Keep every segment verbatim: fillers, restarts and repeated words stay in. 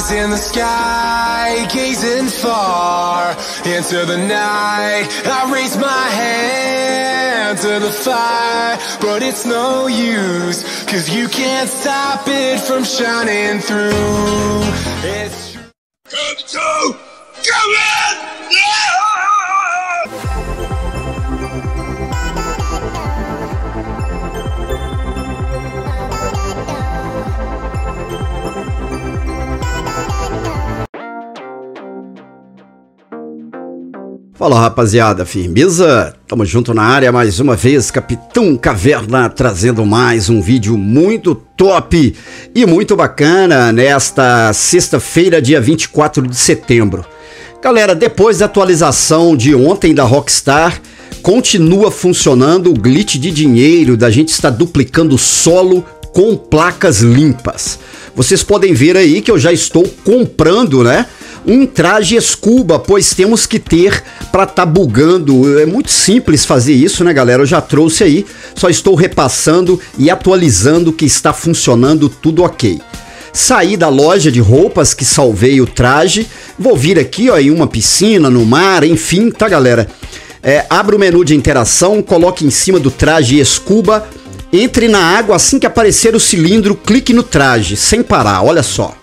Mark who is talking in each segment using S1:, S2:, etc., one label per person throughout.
S1: eyes in the sky, gazing far into the night. I raise my hand to the fire, but it's no use, cause you can't stop it from shining through. It's true. Come to, come in! Yeah!
S2: Fala rapaziada, firmeza? Tamo junto na área mais uma vez, Capitão Caverna trazendo mais um vídeo muito top e muito bacana nesta sexta-feira, dia vinte e quatro de setembro. Galera, depois da atualização de ontem da Rockstar, continua funcionando o glitch de dinheiro da gente estar duplicando solo com placas limpas. Vocês podem ver aí que eu já estou comprando, né? Um traje scuba, pois temos que ter para tá bugando. É muito simples fazer isso, né, galera? Eu já trouxe aí, só estou repassando e atualizando que está funcionando tudo ok. Saí da loja de roupas que salvei o traje, vou vir aqui, ó, em uma piscina, no mar, enfim, tá, galera? É, abra o menu de interação, coloque em cima do traje scuba, entre na água, assim que aparecer o cilindro, clique no traje, sem parar, olha só,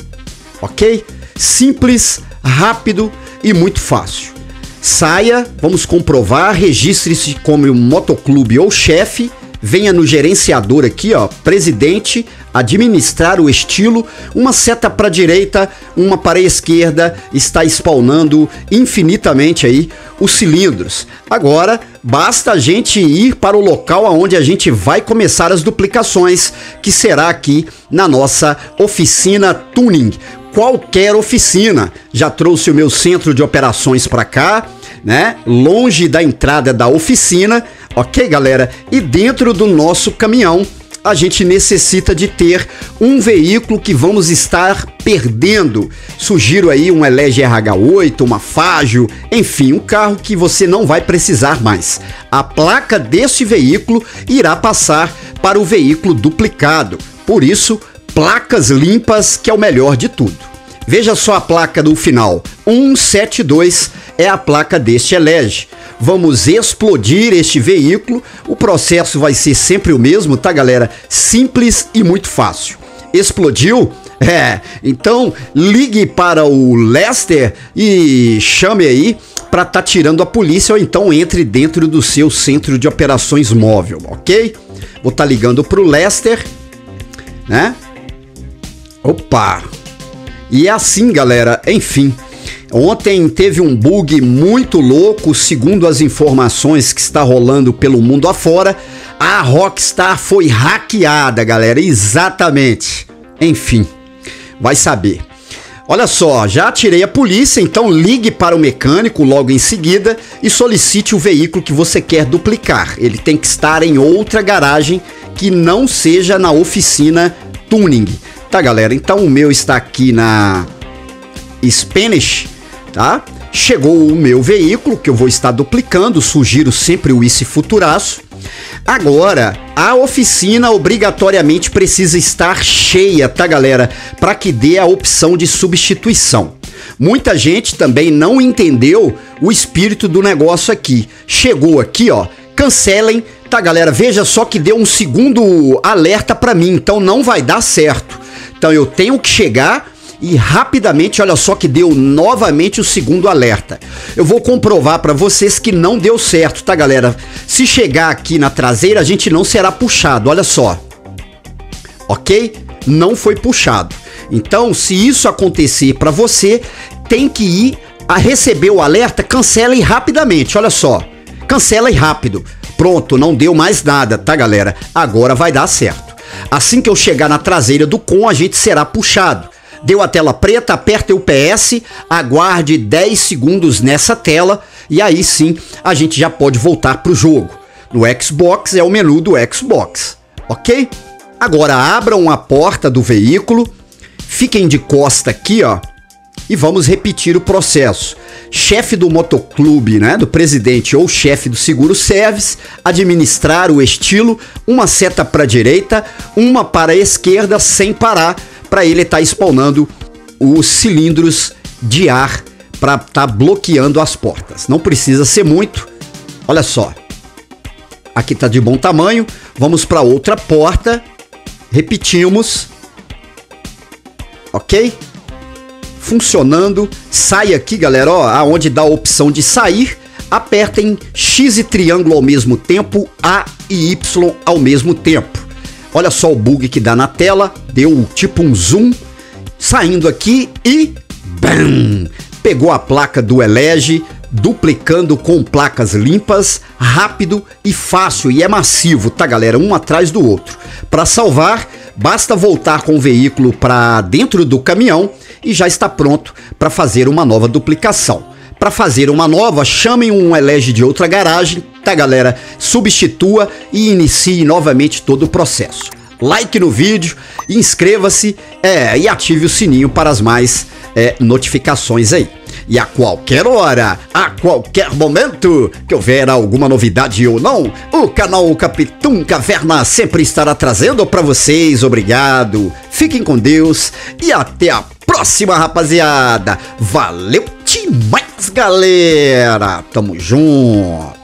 S2: ok? Simples, rápido e muito fácil. Saia, vamos comprovar, registre-se como motoclube ou chefe, venha no gerenciador aqui, ó, presidente, administrar o estilo, uma seta para a direita, uma para a esquerda, está spawnando infinitamente aí os cilindros. Agora, basta a gente ir para o local onde a gente vai começar as duplicações, que será aqui na nossa oficina Tuning. Qualquer oficina, já trouxe o meu centro de operações para cá, né? Longe da entrada da oficina, ok, galera? E dentro do nosso caminhão, a gente necessita de ter um veículo que vamos estar perdendo. Sugiro aí um Elege R H oito, uma Fagio, enfim, um carro que você não vai precisar mais. A placa deste veículo irá passar para o veículo duplicado, por isso, placas limpas, que é o melhor de tudo. Veja só a placa do final, um sete dois é a placa deste Elege. Vamos explodir este veículo, o processo vai ser sempre o mesmo, tá, galera? Simples e muito fácil. Explodiu? É, então ligue para o Lester e chame aí para tá tirando a polícia, ou então entre dentro do seu centro de operações móvel, ok? Vou tá ligando para o Lester, né? Opa! E é assim, galera, enfim, ontem teve um bug muito louco, segundo as informações que está rolando pelo mundo afora, a Rockstar foi hackeada, galera, exatamente, enfim, vai saber. Olha só, já tirei a polícia, então ligue para o mecânico logo em seguida e solicite o veículo que você quer duplicar. Ele tem que estar em outra garagem que não seja na oficina Tuning. Tá, galera, então o meu está aqui na Spanish, tá? Chegou o meu veículo que eu vou estar duplicando, sugiro sempre o Ice Futuraço. Agora, a oficina obrigatoriamente precisa estar cheia, tá, galera? Para que dê a opção de substituição. Muita gente também não entendeu o espírito do negócio aqui. Chegou aqui, ó, cancelem, tá, galera? Veja só que deu um segundo alerta para mim, então não vai dar certo. Então eu tenho que chegar e rapidamente, olha só que deu novamente o segundo alerta. Eu vou comprovar para vocês que não deu certo, tá, galera? Se chegar aqui na traseira, a gente não será puxado, olha só. Ok? Não foi puxado. Então, se isso acontecer para você, tem que ir a receber o alerta, cancele rapidamente, olha só. Cancela e rápido. Pronto, não deu mais nada, tá, galera? Agora vai dar certo. Assim que eu chegar na traseira do com, a gente será puxado. Deu a tela preta, aperte o P S, aguarde dez segundos nessa tela e aí sim a gente já pode voltar para o jogo. No Xbox é o menu do Xbox, ok? Agora abram a porta do veículo, fiquem de costa aqui, ó, e vamos repetir o processo. Chefe do motoclube, né, do presidente ou chefe do seguro service, administrar o estilo, uma seta para a direita, uma para a esquerda sem parar, para ele estar spawnando os cilindros de ar para estar tá bloqueando as portas. Não precisa ser muito. Olha só. Aqui tá de bom tamanho. Vamos para outra porta. Repetimos. Ok? Funcionando. Sai aqui, galera, ó, aonde dá a opção de sair. Apertem X e triângulo ao mesmo tempo, A e Y ao mesmo tempo. Olha só o bug que dá na tela. Deu tipo um zoom. Saindo aqui e... Bam! Pegou a placa do Elege, duplicando com placas limpas, rápido e fácil, e é massivo, tá, galera? Um atrás do outro. Para salvar, basta voltar com o veículo para dentro do caminhão e já está pronto para fazer uma nova duplicação. Para fazer uma nova, chamem um Elege de outra garagem, tá, galera? Substitua e inicie novamente todo o processo. Like no vídeo, inscreva-se é, e ative o sininho para as mais é, notificações aí. E a qualquer hora, a qualquer momento que houver alguma novidade ou não, o canal Capitão Caverna sempre estará trazendo para vocês. Obrigado, fiquem com Deus e até a próxima, rapaziada. Valeu demais, galera. Tamo junto.